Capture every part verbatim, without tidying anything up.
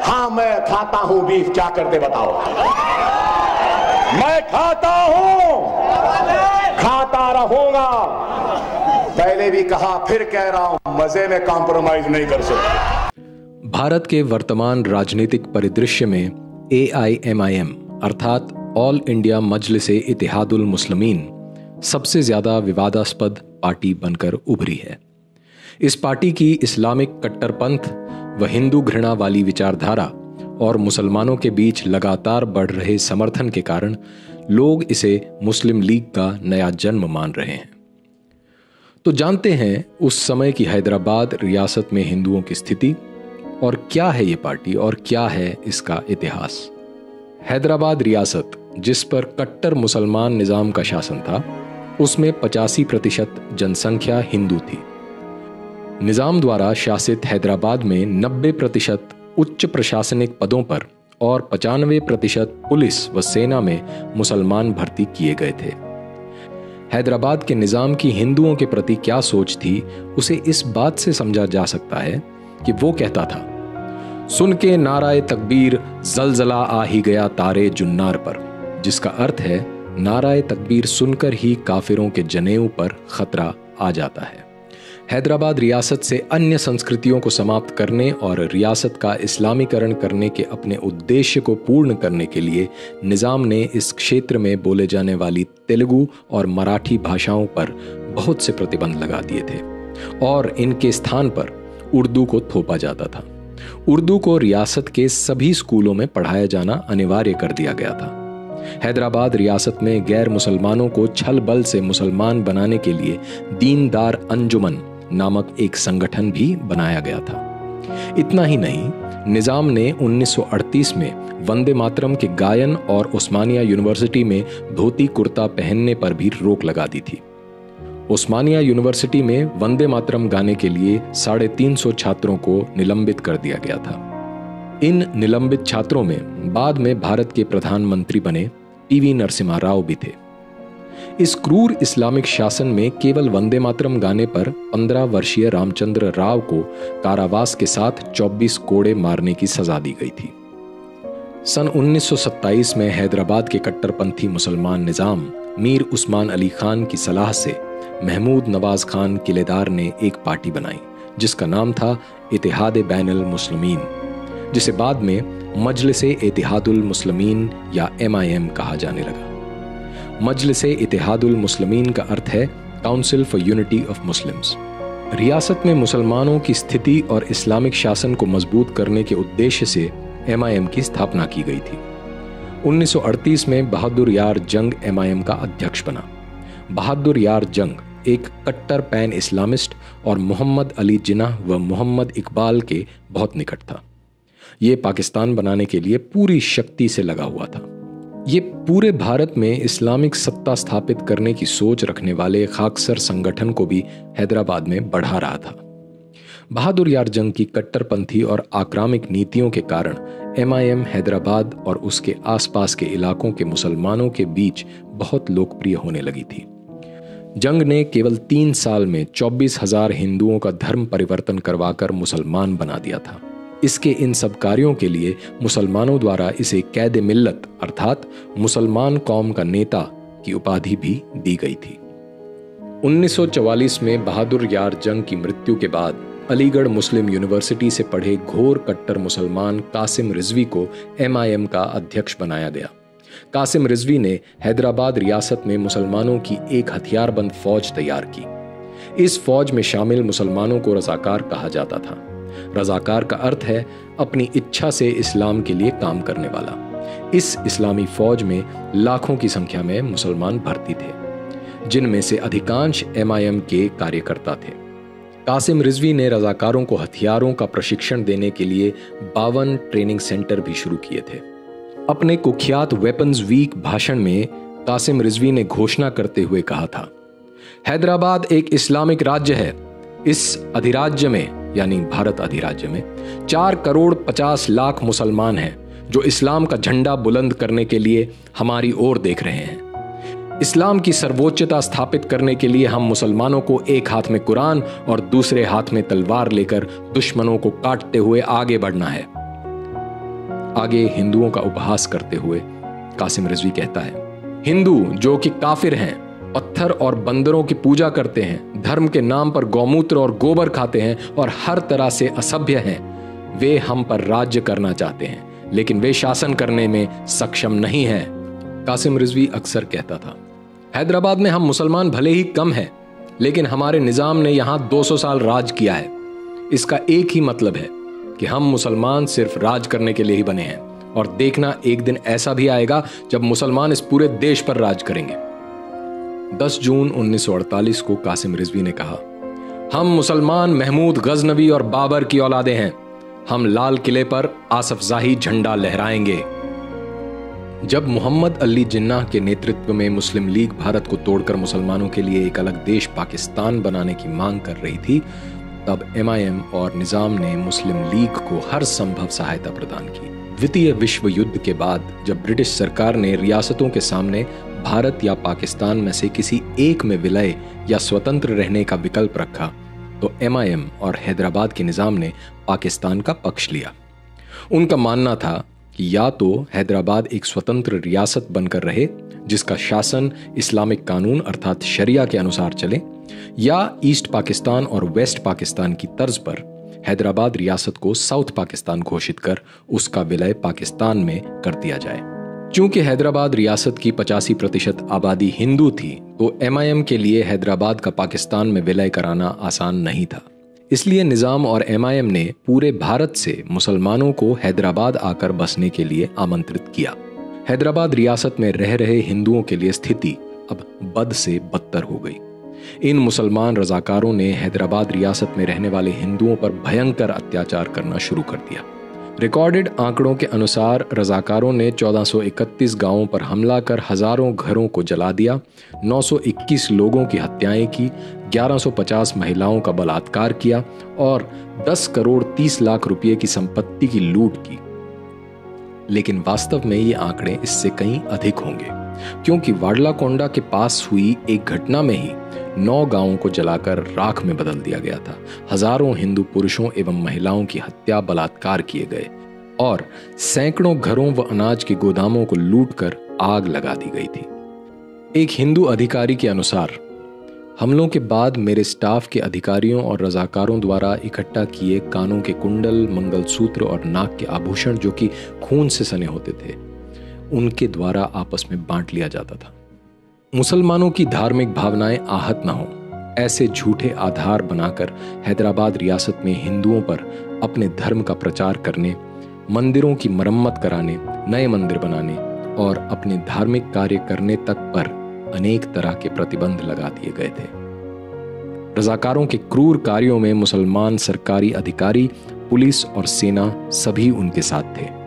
हाँ मैं खाता हूं बीफ, क्या करते बताओ? मैं खाता हूं, खाता रहूंगा। पहले भी कहा, फिर कह रहा हूं, मजे में कॉम्प्रोमाइज नहीं कर सकते। भारत के वर्तमान राजनीतिक परिदृश्य में A I M I M अर्थात ऑल इंडिया मजलिस-ए इत्तेहादुल मुस्लिमीन सबसे ज्यादा विवादास्पद पार्टी बनकर उभरी है। इस पार्टी की इस्लामिक कट्टरपंथ व हिंदू घृणा वाली विचारधारा और मुसलमानों के बीच लगातार बढ़ रहे समर्थन के कारण लोग इसे मुस्लिम लीग का नया जन्म मान रहे हैं। तो जानते हैं उस समय की हैदराबाद रियासत में हिंदुओं की स्थिति और क्या है ये पार्टी और क्या है इसका इतिहास। हैदराबाद रियासत, जिस पर कट्टर मुसलमान निजाम का शासन था, उसमें पचासी प्रतिशत जनसंख्या हिंदू थी। निजाम द्वारा शासित हैदराबाद में नब्बे प्रतिशत उच्च प्रशासनिक पदों पर और पचानवे प्रतिशत पुलिस व सेना में मुसलमान भर्ती किए गए थे। हैदराबाद के निजाम की हिंदुओं के प्रति क्या सोच थी, उसे इस बात से समझा जा सकता है कि वो कहता था, सुन के नाराए तकबीर जलजला आ ही गया तारे जुन्नार पर, जिसका अर्थ है नाराए तकबीर सुनकर ही काफिरों के जनेऊ पर खतरा आ जाता है। हैदराबाद रियासत से अन्य संस्कृतियों को समाप्त करने और रियासत का इस्लामीकरण करने के अपने उद्देश्य को पूर्ण करने के लिए निजाम ने इस क्षेत्र में बोले जाने वाली तेलुगु और मराठी भाषाओं पर बहुत से प्रतिबंध लगा दिए थे और इनके स्थान पर उर्दू को थोपा जाता था। उर्दू को रियासत के सभी स्कूलों में पढ़ाया जाना अनिवार्य कर दिया गया था। हैदराबाद रियासत में गैर मुसलमानों को छल बल से मुसलमान बनाने के लिए दीनदार अंजुमन नामक एक संगठन भी बनाया गया था। इतना ही नहीं, निजाम ने उन्नीस सौ अड़तीस में वंदे मातरम के गायन और उस्मानिया यूनिवर्सिटी में धोती कुर्ता पहनने पर भी रोक लगा दी थी। उस्मानिया यूनिवर्सिटी में वंदे मातरम गाने के लिए साढ़े तीन सौ छात्रों को निलंबित कर दिया गया था। इन निलंबित छात्रों में बाद में भारत के प्रधानमंत्री बने पी वी नरसिम्हा राव भी थे। इस क्रूर इस्लामिक शासन में केवल वंदे मातरम गाने पर पंद्रह वर्षीय रामचंद्र राव को कारावास के साथ चौबीस कोड़े मारने की सजा दी गई थी। सन उन्नीस सौ सत्ताईस में हैदराबाद के कट्टरपंथी मुसलमान निजाम मीर उस्मान अली खान की सलाह से महमूद नवाज खान किलेदार ने एक पार्टी बनाई जिसका नाम था इत्तेहाद बैनुल मुस्लिमीन, जिसे बाद में मजलिस-ए इत्तेहादुल मुस्लिमीन या एम आई एम कहा जाने लगा। मजलिस-ए इत्तेहादुल मुस्लिमीन का अर्थ है council for unity of Muslims. रियासत में मुसलमानों की स्थिति और इस्लामिक शासन को मजबूत करने के उद्देश्य से एम आई एम की स्थापना की गई थी। उन्नीस सौ अड़तीस में बहादुर यार जंग एम आई एम का अध्यक्ष बना। बहादुर यार जंग एक कट्टर पैन इस्लामिस्ट और मोहम्मद अली जिन्नाह व मोहम्मद इकबाल के बहुत निकट था। ये पाकिस्तान बनाने के लिए पूरी शक्ति से लगा हुआ था। ये पूरे भारत में इस्लामिक सत्ता स्थापित करने की सोच रखने वाले खाकसर संगठन को भी हैदराबाद में बढ़ा रहा था। बहादुर यार जंग की कट्टरपंथी और आक्रामक नीतियों के कारण एम आई एम हैदराबाद और उसके आसपास के इलाकों के मुसलमानों के बीच बहुत लोकप्रिय होने लगी थी। जंग ने केवल तीन साल में चौबीस हजार हिंदुओं का धर्म परिवर्तन करवाकर मुसलमान बना दिया था। इसके इन सब कार्यों के लिए मुसलमानों द्वारा इसे कैद मिल्लत अर्थात मुसलमान कौम का नेता की उपाधि भी दी गई थी। उन्नीस सौ चवालीस में बहादुर यार जंग की मृत्यु के बाद अलीगढ़ मुस्लिम यूनिवर्सिटी से पढ़े घोर कट्टर मुसलमान कासिम रिजवी को एम आई एम का अध्यक्ष बनाया गया। कासिम रिजवी ने हैदराबाद रियासत में मुसलमानों की एक हथियारबंद फौज तैयार की। इस फौज में शामिल मुसलमानों को रजाकार कहा जाता था। रजाकार का अर्थ है अपनी इच्छा से इस्लाम के लिए काम करने वाला। इस इस्लामी फौज में लाखों की संख्या में मुसलमान भर्ती थे, जिनमें से अधिकांश एम आई एम के कार्यकर्ता थे। कासिम रिजवी ने रजाकारों को हथियारों का प्रशिक्षण देने के लिए बावन ट्रेनिंग सेंटर भी शुरू किए थे। अपने कुख्यात वेपन्स वीक भाषण में कासिम रिजवी ने घोषणा करते हुए कहा था, हैदराबाद एक इस्लामिक राज्य है। इस अधिराज्य में यानी भारत अधिराज्य में चार करोड़ पचास लाख मुसलमान हैं जो इस्लाम का झंडा बुलंद करने के लिए हमारी ओर देख रहे हैं। इस्लाम की सर्वोच्चता स्थापित करने के लिए हम मुसलमानों को एक हाथ में कुरान और दूसरे हाथ में तलवार लेकर दुश्मनों को काटते हुए आगे बढ़ना है। आगे हिंदुओं का उपहास करते हुए कासिम रिजवी कहता है, हिंदू जो कि काफिर हैं, पत्थर और बंदरों की पूजा करते हैं, धर्म के नाम पर गौमूत्र और गोबर खाते हैं और हर तरह से असभ्य हैं, वे हम पर राज्य करना चाहते हैं, लेकिन वे शासन करने में सक्षम नहीं हैं। कासिम रिजवी अक्सर कहता था, हैदराबाद में हम मुसलमान भले ही कम हैं, लेकिन हमारे निजाम ने यहां दो सौ साल राज किया है। इसका एक ही मतलब है कि हम मुसलमान सिर्फ राज करने के लिए ही बने हैं, और देखना एक दिन ऐसा भी आएगा जब मुसलमान इस पूरे देश पर राज करेंगे। दस जून उन्नीस सौ अड़तालीस को कासिम रिजवी ने कहा, हम मुसलमान महमूद गजनवी और बाबर की औलादे हैं, हम लाल किले पर आसफजाही झंडा लहराएंगे। जब मोहम्मद अली जिन्नाह के नेतृत्व में मुस्लिम लीग भारत को तोड़कर मुसलमानों के लिए एक अलग देश पाकिस्तान बनाने की मांग कर रही थी, तब एम आई एम और निजाम ने मुस्लिम लीग को हर संभव सहायता प्रदान की। द्वितीय विश्व युद्ध के बाद जब ब्रिटिश सरकार ने रियासतों के सामने भारत या पाकिस्तान में से किसी एक में विलय या स्वतंत्र रहने का विकल्प रखा, तो एम आई एम और हैदराबाद के निजाम ने पाकिस्तान का पक्ष लिया। उनका मानना था कि या तो हैदराबाद एक स्वतंत्र रियासत बनकर रहे जिसका शासन इस्लामिक कानून अर्थात शरिया के अनुसार चले, या ईस्ट पाकिस्तान और वेस्ट पाकिस्तान की तर्ज पर हैदराबाद रियासत को साउथ पाकिस्तान घोषित कर उसका विलय पाकिस्तान में कर दिया जाए। चूंकि हैदराबाद रियासत की पचासी प्रतिशत आबादी हिंदू थी, तो एम आई एम के लिए हैदराबाद का पाकिस्तान में विलय कराना आसान नहीं था। इसलिए निजाम और एम आई एम ने पूरे भारत से मुसलमानों को हैदराबाद आकर बसने के लिए आमंत्रित किया। हैदराबाद रियासत में रह रहे हिंदुओं के लिए स्थिति अब बद से बदतर हो गई। इन मुसलमान रजाकारों ने हैदराबाद रियासत में रहने वाले हिंदुओं पर भयंकर अत्याचार करना शुरू कर दिया। रिकॉर्डेड आंकड़ों के अनुसार रजाकारों ने चौदह सौ इकतीस गांवों पर हमला कर हजारों घरों को जला दिया, नौ सौ इक्कीस लोगों की हत्याएं की, ग्यारह सौ पचास महिलाओं का बलात्कार किया और दस करोड़ तीस लाख रुपए की संपत्ति की लूट की। लेकिन वास्तव में ये आंकड़े इससे कहीं अधिक होंगे, क्योंकि वाडलाकोंडा के पास हुई एक घटना में ही नौ गांवों को जलाकर राख में बदल दिया गया था। हजारों हिंदू पुरुषों एवं महिलाओं की हत्या, बलात्कार किए गए और सैकड़ों घरों व अनाज के गोदामों को लूटकर आग लगा दी गई थी। एक हिंदू अधिकारी के अनुसार, हमलों के बाद मेरे स्टाफ के अधिकारियों और रजाकारों द्वारा इकट्ठा किए कानों के कुंडल, मंगलसूत्र और नाक के आभूषण जो कि खून से सने होते थे, उनके द्वारा आपस में बांट लिया जाता था। मुसलमानों की धार्मिक भावनाएं आहत न हो, ऐसे झूठे आधार बनाकर हैदराबाद रियासत में हिंदुओं पर अपने धर्म का प्रचार करने, मंदिरों की मरम्मत कराने, नए मंदिर बनाने और अपने धार्मिक कार्य करने तक पर अनेक तरह के प्रतिबंध लगा दिए गए थे। रजाकारों के क्रूर कार्यों में मुसलमान सरकारी अधिकारी, पुलिस और सेना सभी उनके साथ थे।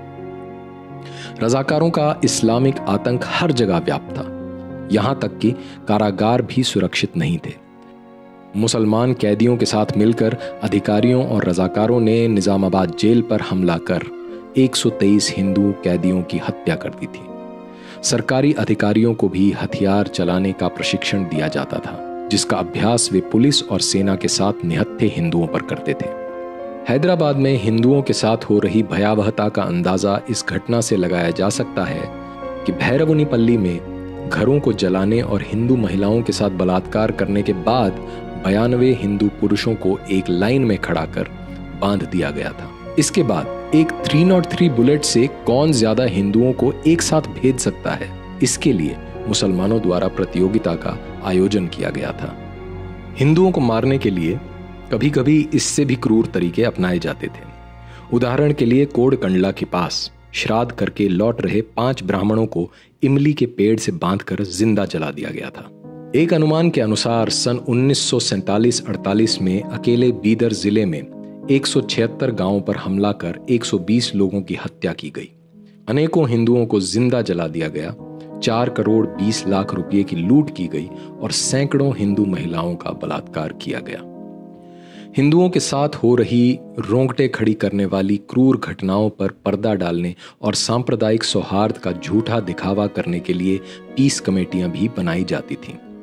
रजाकारों का इस्लामिक आतंक हर जगह व्याप्त था, यहां तक कि कारागार भी सुरक्षित नहीं थे। मुसलमान कैदियों के साथ मिलकर अधिकारियों और रजाकारों ने निजामाबाद जेल पर हमला कर एक सौ तेईस हिंदू कैदियों की हत्या कर दी थी। सरकारी अधिकारियों को भी हथियार चलाने का प्रशिक्षण दिया जाता था, जिसका अभ्यास वे पुलिस और सेना के साथ निहत्थे हिंदुओं पर करते थे। हैदराबाद में हिंदुओं के साथ हो रही भयावहता का अंदाजा इस घटना से लगाया जा सकता है कि भैरवनीपल्ली में घरों को जलाने और हिंदू महिलाओं के साथ बलात्कार करने के बाद बयानवे हिंदू पुरुषों को एक लाइन में खड़ा कर बांध दिया गया था। इसके बाद एक तीन सौ तीन बुलेट से कौन ज्यादा हिंदुओं को एक साथ भेज सकता है, इसके लिए मुसलमानों द्वारा प्रतियोगिता का आयोजन किया गया था। हिंदुओं को मारने के लिए कभी कभी इससे भी क्रूर तरीके अपनाए जाते थे। उदाहरण के लिए कोडकंडला के पास श्राद्ध करके लौट रहे पांच ब्राह्मणों को इमली के पेड़ से बांधकर जिंदा जला दिया गया था। एक अनुमान के अनुसार सन उन्नीस सौ सैंतालीस अड़तालीस में अकेले बीदर जिले में एक सौ छिहत्तर गांवों पर हमला कर एक सौ बीस लोगों की हत्या की गई। अनेकों हिंदुओं को जिंदा जला दिया गया, चार करोड़ बीस लाख रुपए की लूट की गई और सैकड़ों हिंदू महिलाओं का बलात्कार किया गया। हिंदुओं के साथ हो रही रोंगटे खड़ी करने वाली क्रूर घटनाओं पर पर्दा डालने और सांप्रदायिक सौहार्द का झूठा दिखावा करने के लिए पीस कमेटियां भी बनाई जाती थीं,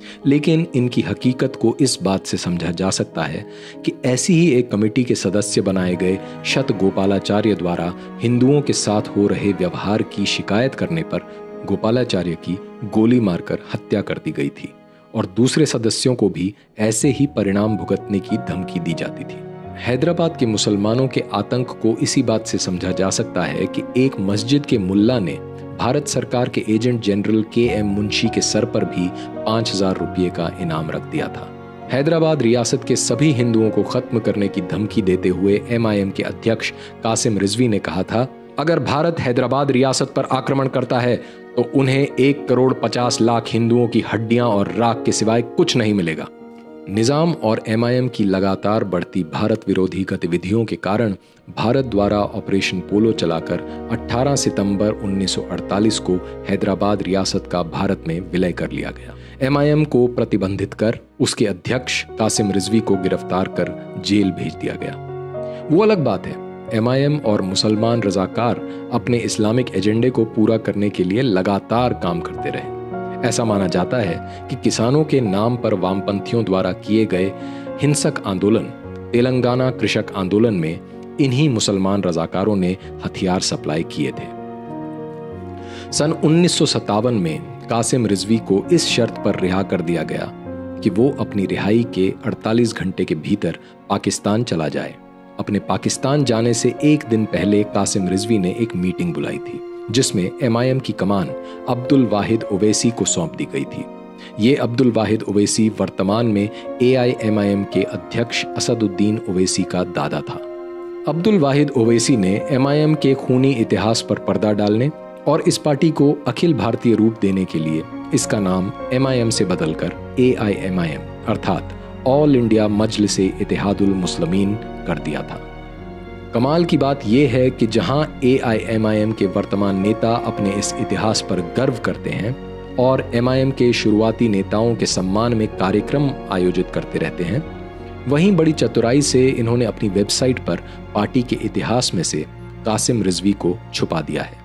लेकिन इनकी हकीकत को इस बात से समझा जा सकता है कि ऐसी ही एक कमेटी के सदस्य बनाए गए शत गोपालाचार्य द्वारा हिंदुओं के साथ हो रहे व्यवहार की शिकायत करने पर गोपालाचार्य की गोली मारकर हत्या कर दी गई थी और दूसरे सदस्यों को भी ऐसे ही परिणाम भुगतने की धमकी दी जाती थी। हैदराबाद के मुसलमानों के आतंक को इसी बात से समझा जा सकता है कि एक मस्जिद के मुल्ला ने भारत सरकार के एजेंट जनरल के एम मुंशी के सर पर भी पांच हजार रुपये का इनाम रख दिया था। हैदराबाद रियासत के सभी हिंदुओं को खत्म करने की धमकी देते हुए एम आई एम के अध्यक्ष कासिम रिजवी ने कहा था, अगर भारत हैदराबाद रियासत पर आक्रमण करता है तो उन्हें एक करोड़ पचास लाख हिंदुओं की हड्डियां और राख के सिवाय कुछ नहीं मिलेगा। निजाम और एम आई एम की लगातार बढ़ती भारत विरोधी गतिविधियों के कारण भारत द्वारा ऑपरेशन पोलो चलाकर अठारह सितंबर उन्नीस सौ अड़तालीस को हैदराबाद रियासत का भारत में विलय कर लिया गया। एम आई एम को प्रतिबंधित कर उसके अध्यक्ष कासिम रिजवी को गिरफ्तार कर जेल भेज दिया गया। वो अलग बात है, एम आई एम और मुसलमान रजाकार अपने इस्लामिक एजेंडे को पूरा करने के लिए लगातार काम करते रहे। ऐसा माना जाता है कि किसानों के नाम पर वामपंथियों द्वारा किए गए हिंसक आंदोलन तेलंगाना कृषक आंदोलन में इन्हीं मुसलमान रजाकारों ने हथियार सप्लाई किए थे। सन उन्नीस सौ सत्तावन में कासिम रिजवी को इस शर्त पर रिहा कर दिया गया कि वो अपनी रिहाई के अड़तालीस घंटे के भीतर पाकिस्तान चला जाए। अपने पाकिस्तान जाने से एक दिन पहले कासिम रिजवी ने एक मीटिंग बुलाई थी जिसमें एम आई एम की कमान अब्दुल वाहिद ओवैसी को सौंप दी गई थी। ये अब्दुल वाहिद ओवैसी वर्तमान में A I M I M के अध्यक्ष असदुद्दीन ओवैसी का दादा था। अब्दुल वाहिद ओवैसी ने एम आई एम के खूनी इतिहास पर पर्दा डालने और इस पार्टी को अखिल भारतीय रूप देने के लिए इसका नाम एम आई एम से बदलकर A I M I M अर्थात ऑल इंडिया मजलिसे इत्तेहादुल मुस्लिमीन कर दिया था। कमाल की बात यह है कि जहां ए आई एम आई एम के वर्तमान नेता अपने इस इतिहास पर गर्व करते हैं और एम आई एम के शुरुआती नेताओं के सम्मान में कार्यक्रम आयोजित करते रहते हैं, वहीं बड़ी चतुराई से इन्होंने अपनी वेबसाइट पर पार्टी के इतिहास में से कासिम रिजवी को छुपा दिया है।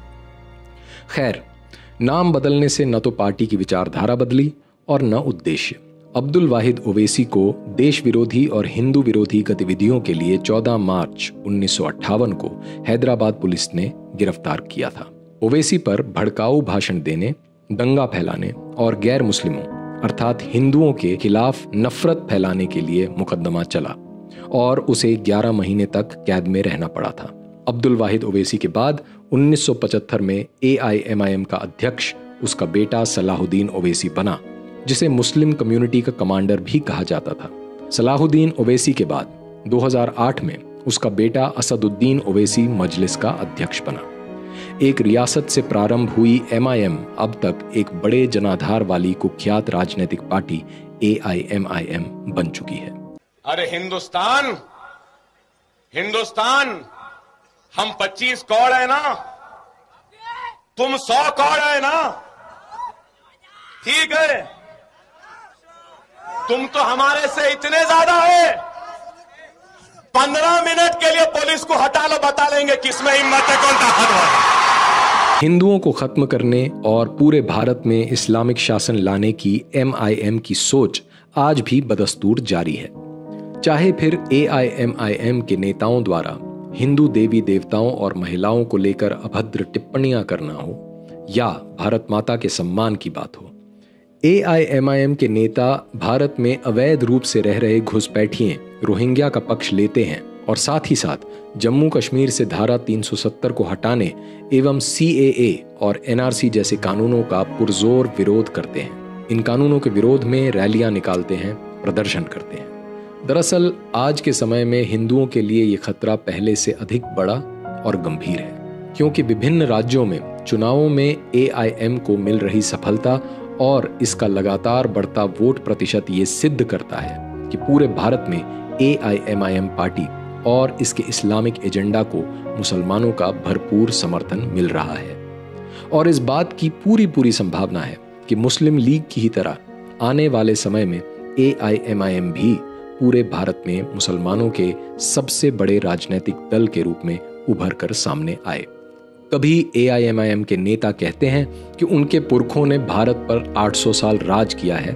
खैर, नाम बदलने से न तो पार्टी की विचारधारा बदली और न उद्देश्य। अब्दुल वाहिद ओवैसी को देश विरोधी और हिंदू विरोधी गतिविधियों के लिए चौदह मार्च उन्नीस सौ अट्ठावन को हैदराबाद पुलिस ने गिरफ्तार किया था। ओवैसी पर भड़काऊ भाषण देने, दंगा फैलाने और गैर मुस्लिमों अर्थात हिंदुओं के खिलाफ नफरत फैलाने के लिए मुकदमा चला और उसे ग्यारह महीने तक कैद में रहना पड़ा था। अब्दुल वाहिद ओवैसी के बाद उन्नीस सौ पचहत्तर में A I M I M का अध्यक्ष उसका बेटा सलाहुद्दीन ओवैसी बना, जिसे मुस्लिम कम्युनिटी का कमांडर भी कहा जाता था। सलाहुद्दीन ओवैसी के बाद दो हज़ार आठ में उसका बेटा असदुद्दीन ओवैसी मजलिस का अध्यक्ष बना। एक रियासत से प्रारंभ हुई एम आई एम अब तक एक बड़े जनाधार वाली कुख्यात राजनीतिक party A I M I M बन चुकी है। अरे हिंदुस्तान हिंदुस्तान हम पच्चीस कौड़ है ना, तुम सौ कौड़ है ना, ठीक है, तुम तो हमारे से इतने ज्यादा है, पंद्रह मिनट के लिए पुलिस को हटा लो, बता लेंगे किसमें हिम्मत है, कौन ताकतवर है। हिंदुओं को खत्म करने और पूरे भारत में इस्लामिक शासन लाने की एम आई एम की सोच आज भी बदस्तूर जारी है। चाहे फिर ए आई एम आई एम के नेताओं द्वारा हिंदू देवी देवताओं और महिलाओं को लेकर अभद्र टिप्पणियां करना हो या भारत माता के सम्मान की बात हो। ए आई एम आई एम के नेता भारत में अवैध रूप से रह रहे घुसपैठिए रोहिंग्या का पक्ष लेते हैं और साथ ही साथ जम्मू कश्मीर से धारा तीन सौ सत्तर को हटाने एवं सी ए ए और एन आर सी जैसे कानूनों का पुरजोर विरोध करते हैं। इन कानूनों के विरोध में रैलियां निकालते हैं, प्रदर्शन करते हैं। दरअसल आज के समय में हिंदुओं के लिए ये खतरा पहले से अधिक बड़ा और गंभीर है, क्योंकि विभिन्न राज्यों में चुनावों में ए आई एम को मिल रही सफलता और इसका लगातार बढ़ता वोट प्रतिशत ये सिद्ध करता है कि पूरे भारत में A I M I M party और इसके इस्लामिक एजेंडा को मुसलमानों का भरपूर समर्थन मिल रहा है। और इस बात की पूरी पूरी संभावना है कि मुस्लिम लीग की ही तरह आने वाले समय में A I M I M भी पूरे भारत में मुसलमानों के सबसे बड़े राजनीतिक दल के रूप में उभर कर सामने आए। कभी ए आई एम आई एम के नेता कहते हैं कि उनके पुरखों ने भारत पर आठ सौ साल राज किया है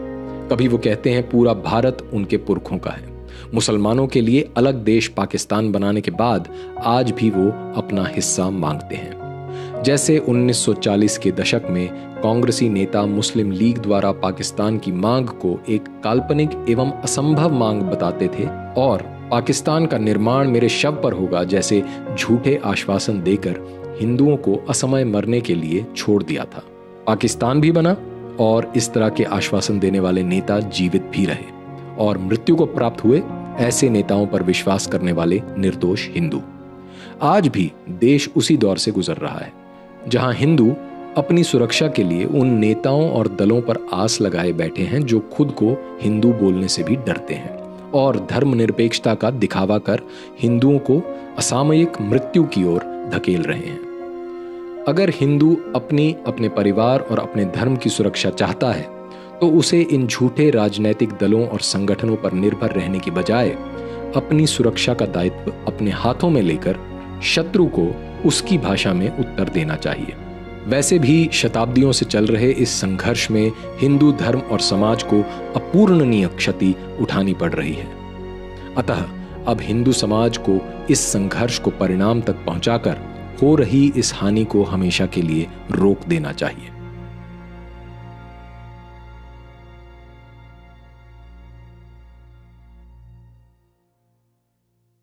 कभी वो कहते हैं पूरा भारत उनके पुरखों का है। मुसलमानों के लिए अलग देश पाकिस्तान बनाने के बाद आज भी वो अपना हिस्सा मांगते हैं। जैसे उन्नीस सौ चालीस के दशक में कांग्रेसी नेता मुस्लिम लीग द्वारा पाकिस्तान की मांग को एक काल्पनिक एवं असंभव मांग बताते थे और पाकिस्तान का निर्माण मेरे शव पर होगा जैसे झूठे आश्वासन देकर हिंदुओं को असमय मरने के लिए छोड़ दिया था। पाकिस्तान भी बना और इस तरह के आश्वासन देने वाले नेता जीवित भी रहे और मृत्यु को प्राप्त हुए ऐसे नेताओं पर विश्वास करने वाले निर्दोष हिंदू। आज भी देश उसी दौर से गुजर रहा है जहां हिंदू अपनी सुरक्षा के लिए उन नेताओं और दलों पर आस लगाए बैठे हैं जो खुद को हिंदू बोलने से भी डरते हैं और धर्मनिरपेक्षता का दिखावा कर हिंदुओं को असामयिक मृत्यु की ओर धकेल रहे हैं। अगर हिंदू अपनी अपने परिवार और अपने धर्म की सुरक्षा चाहता है तो उसे इन झूठे राजनैतिक दलों और संगठनों पर निर्भर रहने की बजाय अपनी सुरक्षा का दायित्व अपने हाथों में लेकर शत्रु को उसकी भाषा में उत्तर देना चाहिए। वैसे भी शताब्दियों से चल रहे इस संघर्ष में हिंदू धर्म और समाज को अपूर्णनीय क्षति उठानी पड़ रही है। अतः अब हिंदू समाज को इस संघर्ष को परिणाम तक पहुंचाकर हो रही इस हानि को हमेशा के लिए रोक देना चाहिए।